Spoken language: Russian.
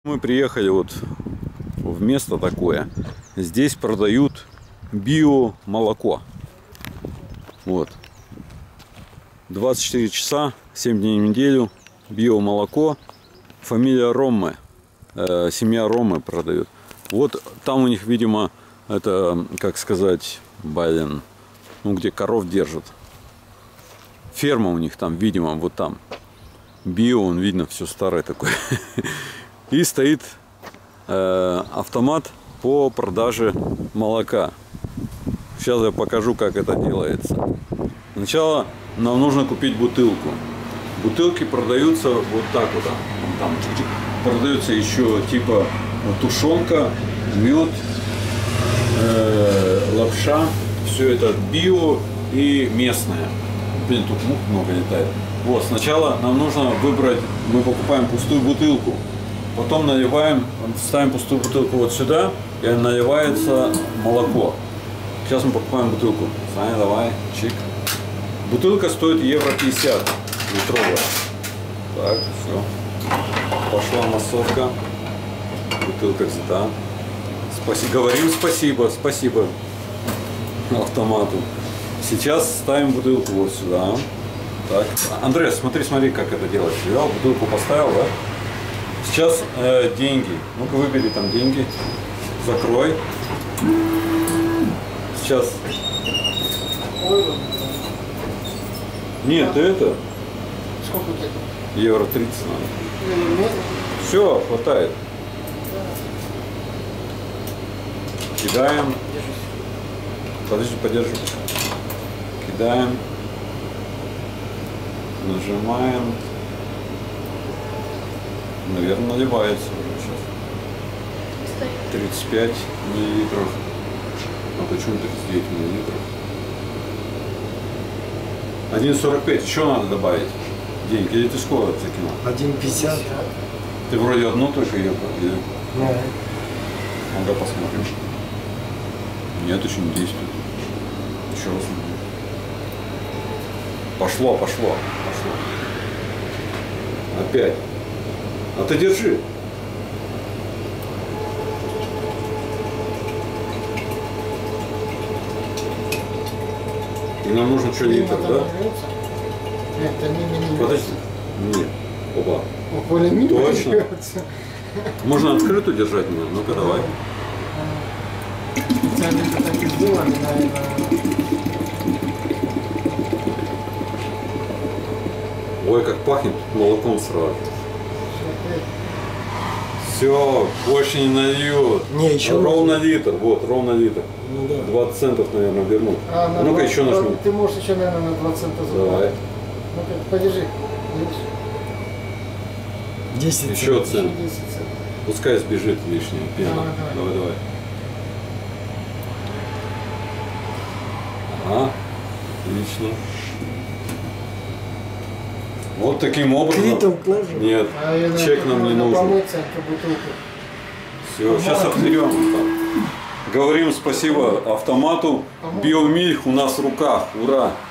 Мы приехали вот в место такое. Здесь продают биомолоко. Вот. 24 часа, 7 дней в неделю. Биомолоко. Фамилия Роммы. Семья Роммы продает. Вот там у них, видимо, это, как сказать, блин, ну где коров держат. Ферма у них там, видимо, вот там. Био, он видно, все старое такое. И стоит автомат по продаже молока. Сейчас я покажу, как это делается. Сначала нам нужно купить бутылку. Бутылки продаются вот так вот. Там продается еще типа тушенка, мед, лапша. Все это био и местное. Блин, тут мух много летает. Вот, сначала нам нужно выбрать, мы покупаем пустую бутылку. Потом наливаем, ставим пустую бутылку вот сюда, и наливается молоко. Сейчас мы покупаем бутылку. Саня, давай, чик. Бутылка стоит евро 50 литровая. Так, все. Пошла массовка. Бутылка взята. Говорим спасибо автомату. Сейчас ставим бутылку вот сюда. Так. Андрей, смотри, как это делать. Взял, бутылку поставил, да? Сейчас деньги. Ну-ка выбери там деньги. Закрой. Сейчас. Нет, это. Сколько где-то? Евро 30 надо. Все, хватает. Кидаем. Подожди, подержи. Кидаем. Нажимаем. Наверное, наливается уже сейчас. 35 миллилитров. А почему 39 миллилитров? 1,45. Еще надо добавить деньги. Или ты сколько закинул? 1,50. Ты вроде одну только ее или... Да. Ну-ка посмотрим. Нет, еще не действует. Еще раз. Пошло. Опять. А ты держи. И нам нужно что, литр, да? Подожди. Нет. Оба. Точно. Можно открытую держать меня? Ну-ка, давай. Ой, как пахнет молоком сразу. Все, больше не нальют. Не, еще ровно литр, вот, ровно литр. Ну, да. 20 центов, наверное, верну. Ну-ка еще нажми. Ты можешь еще, наверное, на 20 центов забрать. Давай. Ну-ка, подержи. 10 еще цент. 10 центов. Пускай сбежит лишнее пена. Давай. Ага, отлично. Вот таким образом. Нет, чек нам не нужен. Все, сейчас отберем. Говорим спасибо автомату. Биомильх у нас в руках. Ура!